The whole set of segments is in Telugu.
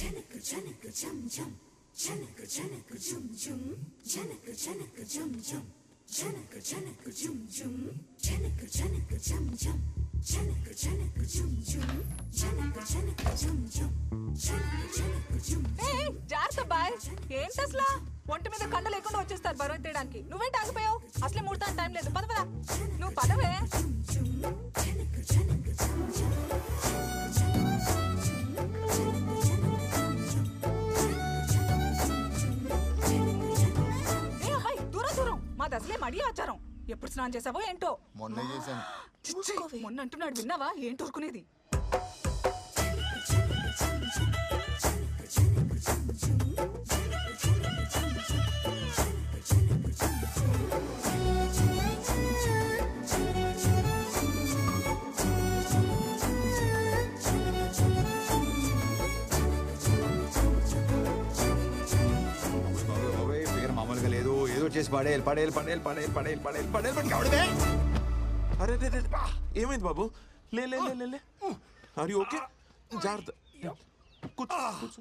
జాగ్రత్త బాయ్. ఏంటి అసలు ఒంటి మీద కండ లేకుండా వచ్చేస్తారు బరువు ఎత్తడానికి. నువ్వేంటి ఆగిపోయావు? అసలే ముడతాను టైం లేదు. పద పద, నువ్వు పదవే. దూరం దూరం, మాది అసలే మడి ఆచారం. ఎప్పుడు స్నానం చేసావో ఏంటో. మొన్న అంటున్నాడు, విన్నావా? ఏంటి ఊరుకునేది? మామూలుగా లేదు, ఏదో చేసి పడేయాలి పడేయాలి పడేయాలి పడేయాలి పడేయాలి పడేయాలి పడేయాలి. అరే ఏమైంది బాబు? లే లే లే లే. Are you okay? జాగ్రత్త. కూర్చో కూర్చో.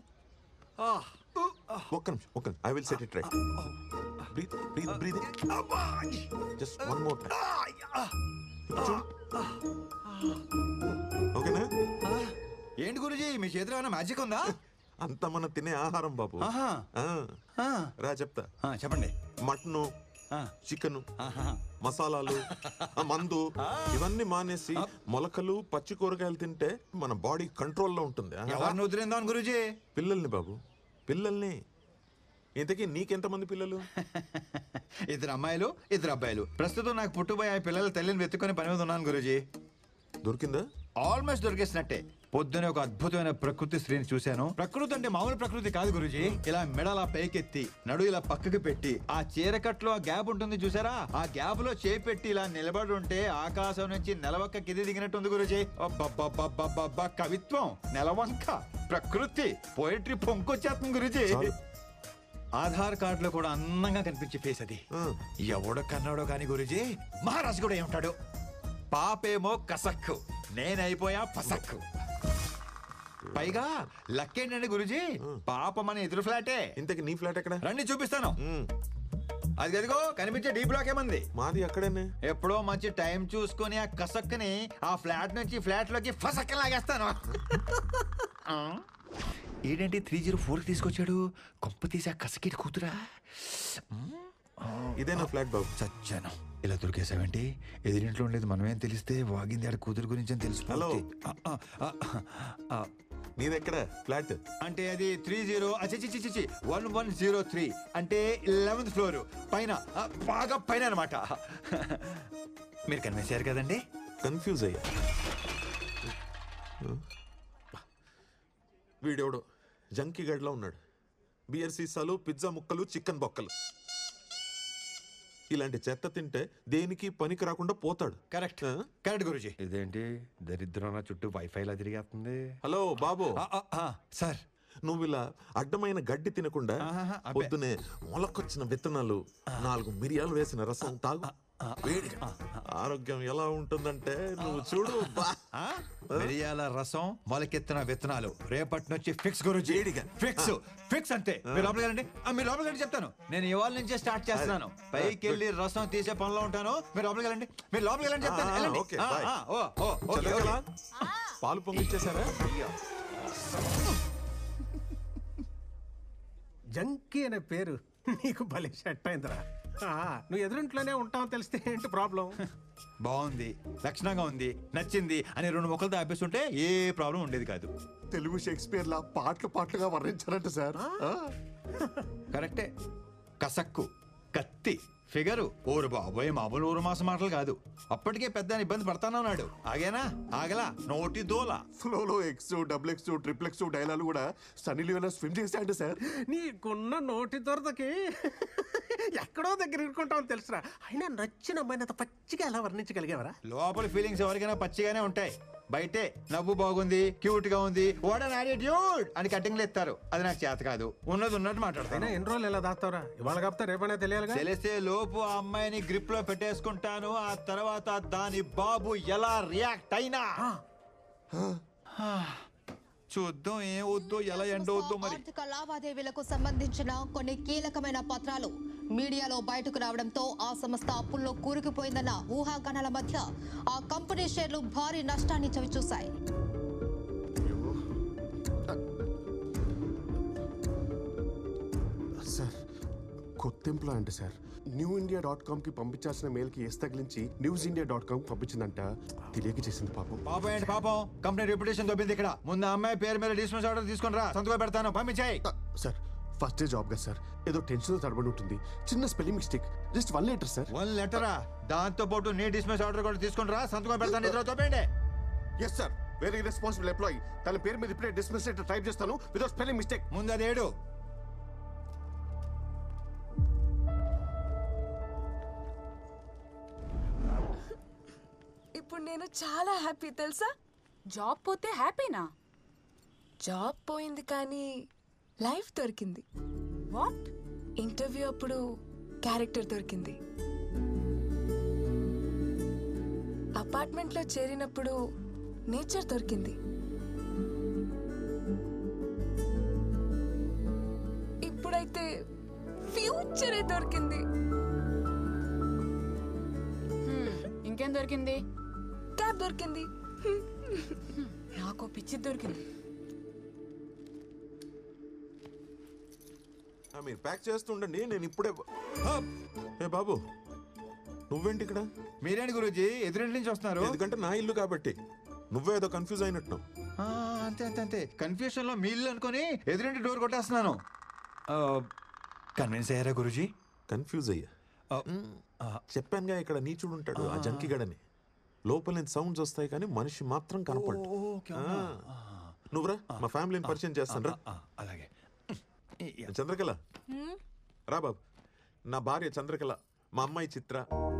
ఒక్క నిమిషం. I will set it right. Breathe breathe breathe. Just one more time. ఓకేనా? ఏంటి గురుజీ, మీ చేతిలో ఏమైనా మ్యాజిక్ ఉందా? అంతా మనం తినే ఆహారం బాబు. రా చెప్తా. చెప్పండి. మటను, చికెన్, మసాలాలు, మందు ఇవన్నీ మానేసి మొలకలు, పచ్చి కూరగాయలు తింటే మన బాడీ కంట్రోల్లో ఉంటుంది. ఎవరిని వదిలేందాం గురుజీ? పిల్లల్ని బాబు, పిల్లల్ని. ఇంతకీ నీకెంతమంది పిల్లలు? 2 అమ్మాయిలు 2 అబ్బాయిలు. ప్రస్తుతం నాకు పుట్టుబోయే పిల్లల తల్లిని వెతుక్కొని పని మీద ఉన్నాను గురుజీ. దొరికిందా? ఆల్మోస్ట్ దొరికేసినట్టే. పొద్దునే ఒక అద్భుతమైన ప్రకృతి స్త్రీని చూశాను. ప్రకృతి అంటే మామూలు ప్రకృతి కాదు గురుజీ. ఇలా మెడలా పైకెత్తి, నడు ఇలా పక్కకి పెట్టి, ఆ చీరకట్లో ఆ గ్యాప్ ఉంటుంది చూసారా, ఆ గ్యాప్ లో చేపెట్టి ఇలా నిలబడి ఉంటే ఆకాశం నుంచి నెలవంక కింది దిగినట్టుంది గురుజీ. కవిత్వం, నెలవంక, ప్రకృతి, పోయిటరీ పొంకొచ్చేస్తుంది గురుజీ. ఆధార్ కార్డులో కూడా అందంగా కనిపించే ఫేస్ అది. ఎవడో కన్నాడో కాని గురుజీ, మహారాజు కూడా ఏమంటాడు? పాపేమో కసక్కు, నేనైపోయా పసక్కు. పైగా లక్కేంటండి గురుజీ, పాప మన ఎదురు ఫ్లాటే. ఇంతకి నీ ఫ్లాట్ ఎక్కడ? రండి చూపిస్తాను. అది అదిగో కనిపించే డీ బ్లాక్ ఏమంది. మాది అక్కడేనే. ఎప్పుడో మంచి టైం చూసుకుని ఆ కసక్కుని ఆ ఫ్లాట్ నుంచి ఫ్లాట్ లోకి ఫసక్క లాగేస్తాను. ఏంటంటే 304 తీసుకొచ్చాడు. కొంప తీసి ఆ కసకిటి కూతురా. ఇదే నా ఫ్లాట్ బాబు. చచ్చాను. ఇలా దొరికేసావేంటి? ఎదురింట్లో ఉండేది మనమేం తెలిస్తే వాగింది ఆడ కూతురు గురించి అని తెలుసు. హలో, నీదెక్కడ ఫ్లాట్? అంటే అది 1103 అంటే 11th ఫ్లోర్ పైన, బాగా పైన అనమాట. మీరు కన్విన్సారు కదండి? కన్ఫ్యూజ్ అయ్యా. వీడెవడో జంకీ గడ్లో ఉన్నాడు. బియర్ సీసాలు, పిజ్జా ముక్కలు, చికెన్ బొక్కలు. ఇలాంటి చెత్త తింటే దేనికి పనికి రాకుండా పోతాడు. Correct correct Guruji. ఇదేంటి దరిద్రం చుట్టూ వైఫైలా తిరిగేస్తుంది. హలో బాబు. సార్, నువ్వు ఇలా అడ్డమైన గడ్డి తినకుండా పొద్దునే మొలకొచ్చిన విత్తనాలు, 4 మిరియాలు వేసిన రసం తాగు. వేడిగా ఆరోగ్యం ఎలా ఉంటుందంటే నువ్వు చూడు. మిరియాల రసం, మొలకెత్తిన విత్తనాలు రేపటి నుంచి ఫిక్స్ గురుజీ. ఫిక్స్ ఫిక్స్ అంతే. మీరు లోపలికి రండి. మీరు లోపలికి రండి చెప్తాను. నేను ఇవాళ నుంచే స్టార్ట్ చేస్తున్నాను. పైకి వెళ్ళి రసం తీసే పనిలో ఉంటాను. మీరు లోపలికి వెళ్ళండి. మీరు లోపలికి వెళ్ళండి చెప్తాను. పాలు పొంగిచ్చేసారా? జంకీ అనే పేరు నీకు భలే సెట్ అయిందిరా. నువ్వు ఎదురింట్లోనే ఉంటావు తెలిస్తే ఏంటి ప్రాబ్లం? బాగుంది, లక్షణంగా ఉంది, నచ్చింది అని 2 మొక్కలతో ఆపేస్తుంటే ఏ ప్రాబ్లం ఉండేది కాదు. తెలుగు షేక్స్పియర్ లా పాటలుగా వర్ణించారంట సార్. కరెక్టే. కసక్కు, కత్తి, ఫిగరు, ఊరు బాబోయ్ మామూలు ఊరు మాస మాటలు కాదు. అప్పటికే పెద్ద ఇబ్బంది పడతానన్నాడు. ఆగేనా? ఆగలా. నోటి దోల. ఫ్లోలో X, XX, XXX డైలాగ్ కూడా సన్నీ లియోనా స్విమ్ చేశాడు సార్. నీకున్న నోటి దొరదకి ఎక్కడో దగ్గర ఇరుకుంటామని తెలుసురా. అయినా నచ్చిన అమ్మాయిని అంత పచ్చిగా ఎలా వర్ణించగలిగేవరా? లోపల ఫీలింగ్స్ ఎవరికైనా పచ్చిగానే ఉంటాయి. బయటే నవ్వు బాగుంది, క్యూట్ గా ఉంది, వాట్ అన్ యాటిట్యూడ్ అని కటింగ్లు ఎత్తారు. అది నాకు చేత కాదు. ఉన్నది ఉన్నట్టు మాట్లాడతాను. ఎన్ని రోజులు ఎలా దాస్తావరా? ఇవాళ కాపుతా రేపనే తెలియాలి. తెలిస్తే లోపు ఆ అమ్మాయిని గ్రిప్ లో పెట్టేసుకుంటాను. ఆ తర్వాత దాని బాబు ఎలా రియాక్ట్ అయినా చూద్దాం ఏం వద్దో ఎలా ఎండ వద్దో మరి. ఆర్థిక లావాదేవీలకు సంబంధించిన కొన్ని కీలకమైన పత్రాలు మీడియాలో బయటకు రావడంతో ఆ సంస్థ అప్పుల్లో కూరుకుపోయిందన్న ఊహాగానాల మధ్య ఆ కంపెనీ షేర్లు భారీ నష్టాన్ని చవిచూశాయి. సార్ కొత్త ఎంప్లాయ్ అంటే సార్ newindia.com కి పంపించాల్సిన మెయిల్కి ఎస్ తగిలించి newsindia.com పంపించిందంట. తెలియక చేసింది పాపం. పాపం ఏంటి పాపం, కంపెనీ రెప్యుటేషన్ దొబ్బింది ఇక్కడ. ముందు అమ్మాయి పేరు మీద డిస్మిస్ ఆర్డర్ తీసుకుని రా, సంతకం పెడతాను, పంపించాయి. సార్ ఫస్ట్ డే జాబ్ కదా సార్, ఏదో టెన్షన్ తడబడి ఉంటుంది, చిన్న spelling mistake, just 1 letter sir. 1 లెటరా? దాంతో పాటు నీ డిస్మిస్ ఆర్డర్ కూడా తీసుకుని రా, సంతకం పెడతాను. ఇద్దరు తోపేయండి. Yes sir, very responsible employee. తన పేరు మీద ఇప్పుడే డిస్మిస్ లెటర్ టైప్ చేస్తాను వితౌట్ స్పెల్లింగ్ మిస్టేక్. ముందు అది ఏడు. ఇప్పుడు నేను చాలా హ్యాపీ తెలుసా. జాబ్ పోతే హ్యాపీనా? జాబ్ పోయింది కానీ లైఫ్ దొరికింది. వాట్? ఇంటర్వ్యూ అప్పుడు క్యారెక్టర్ దొరికింది. అపార్ట్మెంట్లో చేరినప్పుడు నేచర్ దొరికింది. ఇప్పుడైతే ఫ్యూచరే దొరికింది. ఇంకేం దొరికింది? క్యాబ్ దొరికింది. నాకు పిచ్చి దొరికింది. మీరు ప్యాక్ చేస్తుండండి, నేను ఇప్పుడే. ఏ బాబు, నువ్వేంటి ఇక్కడ? మీరేంటి గురూజీ ఎదురింటి నుంచి వస్తున్నారు? ఎందుకంటే నా ఇల్లు కాబట్టి. నువ్వేదో కన్ఫ్యూజ్ అయినట్టు. అంతే అంతే అంతే, కన్ఫ్యూషన్ లో మీ ఇల్లు అనుకుని ఎదురింటి డోర్ కొట్టేస్తున్నాను. కన్విన్స్ అయ్యారా గురూజీ? కన్ఫ్యూజ్ అయ్యా. చెప్పానుగా ఇక్కడ నీచుడు ఉంటాడు, ఆ జంకిగడని. లోపల నుంచి సౌండ్స్ వస్తాయి కానీ మనిషి మాత్రం కనపడు. నువ్వురా, మా ఫ్యామిలీని పరిచయం చేస్తాను రా. అలాగే. చంద్రకళ రా బాబు, నా భార్య చంద్రకళ, మా అమ్మాయి చిత్ర.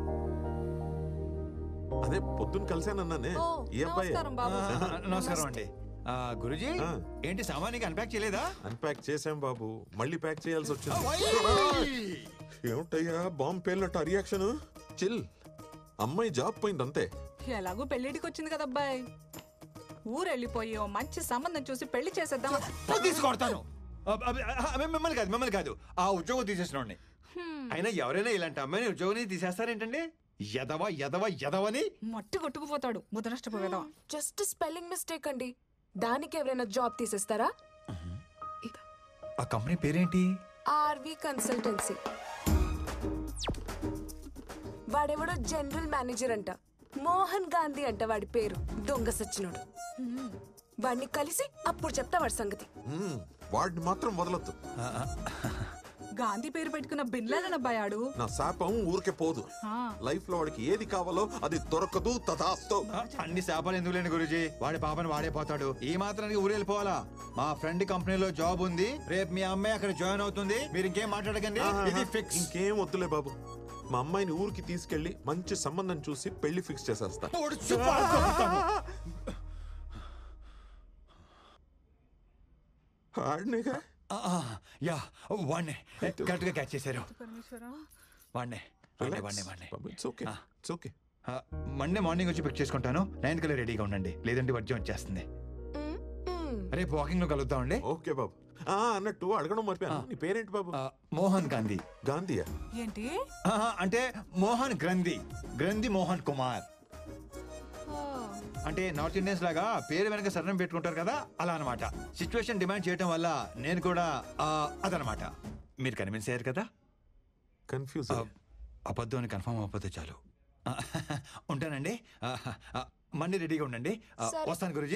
అదే పొద్దున్న కలిసానన్నానే, ఈ అబ్బాయి. నమస్కారం అండి. గురూజీ ఏంటి సామాన్యంగా అన్పాక్ చేయలేదా? అన్పాక్ చేసాం బాబు, మళ్ళీ ప్యాక్ చేయాల్సి వచ్చింది. ఏమిటయ్యా బాంబు పేలినట్టు ఆ రియాక్షన్? చిల్, అమ్మాయి జాబ్ పోయింది అంతే. ఎలాగో పెళ్లిడికి వచ్చింది కదా అబ్బాయి, ఊరెళ్ళిపోయి ఓ మంచి సంబంధం చూసి పెళ్లి చేసేద్దాం. తీసుకొడతాను. మిమ్మల్ని కాదు, ఆ ఉద్యోగం తీసేసిన. అయినా ఎవరైనా ఇలాంటి అమ్మాయిని ఉద్యోగం తీసేస్తారేంటండి? ఎదవ ఎదవ ఎదవని మట్టి కొట్టుకుపోతాడు ముదనష్టపోయేదవా. జస్ట్ స్పెల్లింగ్ మిస్టేక్ అండి, దానికి ఎవరైనా జాబ్ తీసేస్తారా? ఆ కంపెనీ పేరేంటి? RV consultancy. వాడెవడో జనరల్ మేనేజర్ అంట, మోహన్ గాంధీ అంట వాడి పేరు. దొంగ సచ్చినోడు. వాడిని కలిసి అప్పుడు చెప్తా వాడి సంగతి. వాడిని మాత్రం వదలొద్దు. గాంధీ పేరు పెట్టుకున్న బిన్లాడన్ అబ్బాయాడు. నా శాపం ఊరికే పోదు. లైఫ్ లో వాడికి ఏది కావాలో అది దొరకదు. తథాస్తు. అన్ని శాపాలు ఎందుకు లేని గురూజీ, వాడి పాపని వాడే పోతాడు. ఈ మాత్రానికి ఊరు వెళ్ళిపోవాలా? మా ఫ్రెండ్ కంపెనీలో జాబ్ ఉంది, రేపు మీ అమ్మాయి అక్కడ జాయిన్ అవుతుంది. మీరు ఇంకేం మాట్లాడకండి, ఇది ఫిక్స్. ఇంకేం వద్దులే బాబు, మా అమ్మాయిని ఊరికి తీసుకెళ్లి మంచి సంబంధం చూసి పెళ్లి ఫిక్స్ చేసేస్తా. యా, వాడినే కరెక్ట్ గా క్యాచ్ చేశారు. వాడినే మండే మార్నింగ్ వచ్చి పిక్ చేసుకుంటాను. 9 కల్లా రెడీగా ఉండండి, లేదంటే వర్జం వచ్చేస్తుంది. రేపు వాకింగ్ లో కలుద్దామండి. ఓకే బాబు. అన్నట్టు అడగడం మర్చిపోయాను, నీ పేరేంటి బాబు? మోహన్ గాంధీ. గాంధీయా? ఏంటి అంటే మోహన్ గ్రంథి, గ్రంథి మోహన్ కుమార్. అంటే నార్త్ ఇండియన్స్ లాగా పేరు వెనక సరణం పెట్టుకుంటారు కదా, అలా అనమాట. సిచ్యువేషన్ డిమాండ్ చేయటం వల్ల నేను కూడా అదనమాట. మీరు కన్విన్స్ అయ్యారు కదా? కన్ఫ్యూజ్. అబద్ధం అని కన్ఫర్మ్ అవ్వకపోతే చాలు. ఉంటానండి, మండే రెడీగా ఉండండి. వస్తాను గురూజీ.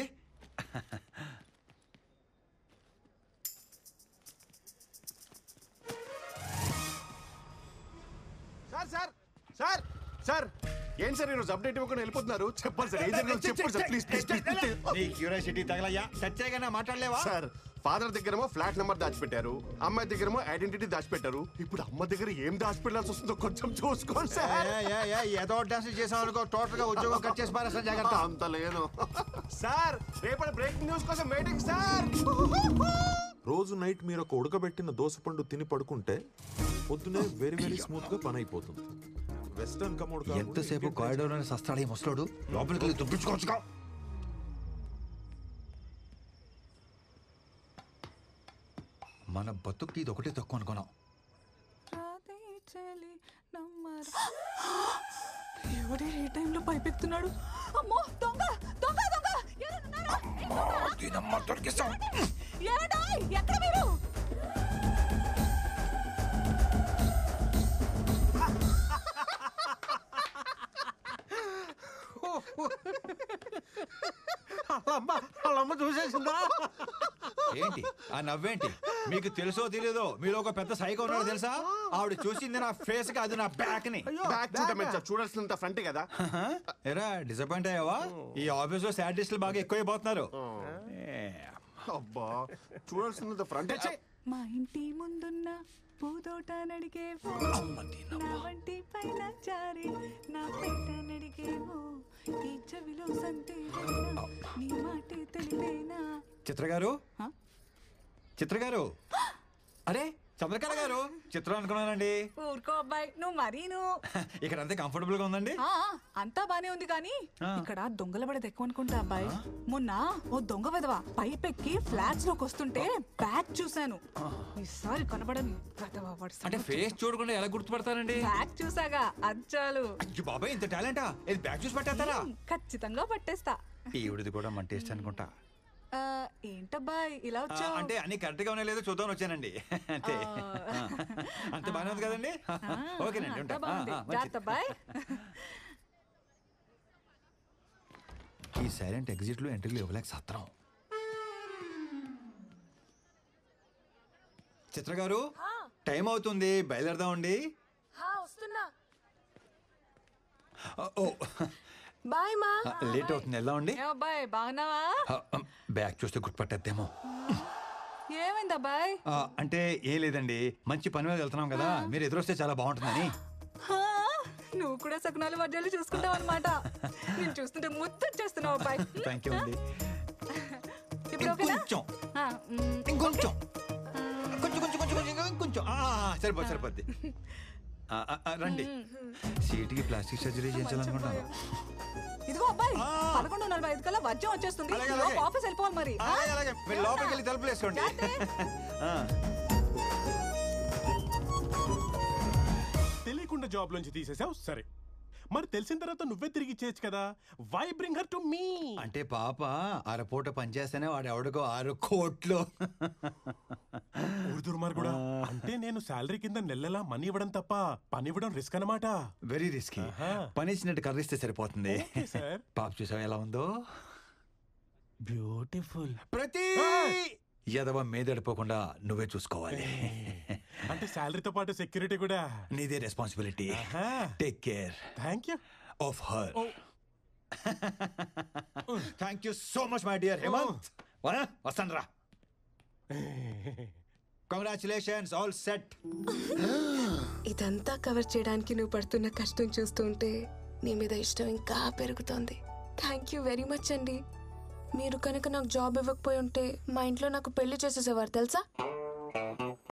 సార్ సార్ సార్ ఏంటి సార్ ఈరోజు అప్డేట్ ఇవ్వకుండా వెళ్ళిపోతున్నారు? చెప్పండి సార్, ఏం జరిగిందో చెప్పండి సార్, ప్లీజ్ ప్లీజ్. నీ క్యూరియాసిటీ తగలయ్యా, చచ్చేగా మాట్లాడలేవా? సార్ ఫాదర్ దగ్గరేమో ఫ్లాట్ నెంబర్ దాచిపెట్టారు, అమ్మాయి దగ్గరేమో ఐడెంటిటీ దాచిపెట్టారు. ఇప్పుడు అమ్మ దగ్గర ఏం దాచిపెట్టాల్సి వస్తుందో కొంచెం చూసుకోండి సార్. ఏదో డాన్స్ చేసాం అనుకో, టోటల్ గా ఉద్యోగం కట్ చేసి పారేస్తా, జాగ్రత్త. అంత లేదు సార్. రేపటి బ్రేకింగ్ న్యూస్ కోసం వెయిటింగ్ సార్. రోజు నైట్ మీరు ఒక ఉడకబెట్టిన దోసపండు తిని పడుకుంటే పొద్దునే వెరీ వెరీ స్మూత్ గా పని అయిపోతుంది. వెస్టర్న్ కమోడ్ ఎంతసేపు కారిడోర్ అని సస్తాడు ఈ ముసలోడు, లోపలికి వెళ్ళి దుబ్బించుకోవచ్చుగా. మన బతుక్కి ఇది ఒకటే తక్కువ అనుకున్నాం. ఎవడే ఏ టైంలో పైపెత్తున్నాడు? అమ్మో దొంగ దొంగ దొంగ ఎక్కడ మీరు? వాళ్ళమ్మ చూసేసిందా? ఏంటి ఆ నవ్వేంటి? మీకు తెలుసో తెలీదో మీలో ఒక పెద్ద సైకో ఉన్నాడు తెలుసా? ఆవిడ చూసింది నా ఫేస్ కి, అది నా బ్యాక్ ని. బ్యాక్ చూడమే సార్, చూడాల్సినంత ఫ్రంట్ కదా. ఎరా డిసప్పాయింట్ అయ్యావా? ఈ ఆఫీస్ లో సాడిస్టులు బాగా ఎక్కువైపోతున్నారు. అబ్బా చూడాల్సినంత ఫ్రంట్. మా ఇంటి ముందున్న పూదోట నడిగేవో, నా వంటి పైన జారి నా పెట్ట నడిగేవో, ఈ చెవిలో సంతే నీ మాటే తెలిపేనా. చిత్ర గారు, చిత్ర గారు, అరే చంద్రకళ గారు, చిత్రం అనుకున్నానండి. ఊరుకో అబ్బాయి, నువ్వు మరీను. ఇక్కడ అంతే కంఫర్టబుల్ గా ఉందండి? అంతా బానే ఉంది కానీ ఇక్కడ దొంగల పడేది ఎక్కువ అనుకుంటా అబ్బాయి. మొన్న ఓ దొంగ విధవ పైపెక్కి ఫ్లాట్స్ లోకి వస్తుంటే బ్యాగ్ చూశాను. ఈసారి కనబడని అంటే ఫేస్ చూడకుండా ఎలా గుర్తుపడతానండి? బ్యాగ్ చూసాగా అచ్చాలు. అయ్యో బాబాయ్, ఇంత టాలెంటా? ఇది బ్యాగ్ చూసి పట్టేస్తారా? ఖచ్చితంగా పట్టేస్తా. ఈవిడిది కూడా మన టేస్ట్ అనుకుంటా. ఏంటబ్బాయి ఇలా వచ్చావు? అంటే అన్ని కరెక్ట్ గా ఉన్నాయో లేదో చూద్దాం వచ్చానండి. అంతే. అంత బాగానే ఉంది కదండి? ఓకేనండి, ఉంటా. జాగ్రత్త అబ్బాయి. ఈ సైలెంట్ ఎగ్జిట్ లో ఎంట్రీలు ఇవ్వలేక సత్రం. చిత్ర గారు, టైం అవుతుంది, బయలుదేరదామండి. వస్తున్నా. ఓ బాయ్ మా. లేట్ అవుతుంది, వెళ్దామండి. అబ్బాయి బాగున్నావా? బ్యాగ్ చూస్తే గుర్తుపట్టేద్దేమో. ఏమైంది అబ్బాయి? అంటే ఏం లేదండి, మంచి పని మీద వెళ్తున్నాం కదా, మీరు ఎదురొస్తే చాలా బాగుంటుందని. నువ్వు కూడా సకునాలు వర్జాలు చూసుకుంటావు అనమాట. నేను చూస్తుంటే ముద్దు చేస్తున్నావు అబ్బాయి. థ్యాంక్ యూ అండి. ఇప్పుడు ఓకేనా? ఇంకొంచెం కొంచెం కొంచెం కొంచెం కొంచెం కొంచెం సరిపోద్ది సరిపోద్ది. రండి, సీటుకి ప్లాస్టిక్ సర్జరీ చేయించాలనుకుంటాను. ఇదిగో అబ్బాయి, 11:45 కల్లా వర్జం వచ్చేస్తుంది. ఆఫీస్ వెళ్ళిపోవాలి మరి. మీరు లోపలికి వెళ్ళి తలుపులు వేసుకోండి. తెలియకుండా జాబ్ లోంచి తీసేసావు సరే, మరి తెలిసిన తర్వాత నువ్వే తిరిగి ఇచ్చేయచ్చు కదా. Why bring her to me? అంటే పాప అరపూట పనిచేస్తేనే వాడు ఎవడికో 6 కోట్లు. దుర్మార్గుడా, అంటే నేను శాలరీ కింద నెలలా మనీ ఇవ్వడం తప్ప పని ఇవ్వడం రిస్క్ అన్నమాట. Very risky. పని ఇచ్చినట్టు కర్రిస్తే సరిపోతుంది. పాప చూసావు ఎలా ఉందో? బ్యూటిఫుల్. ప్రతి యదవ మీదడిపోకుండా నువ్వే చూసుకోవాలి. అంటే శాలరీతో పాటు సెక్యూరిటీ కూడా నీదే responsibility. Take care. Thank you of her. Thank you so much my dear Hemanth. వస్తాను రా. Congratulations, all set. ఇదంతా కవర్ చేయడానికి నువ్వు పడుతున్న కష్టం చూస్తుంటే నీ మీద ఇష్టం ఇంకా పెరుగుతోంది. థ్యాంక్ యూ వెరీ మచ్ అండి. మీరు కనుక నాకు జాబ్ ఇవ్వకపోయి ఉంటే మా ఇంట్లో నాకు పెళ్లి చేసేసేవారు తెలుసా?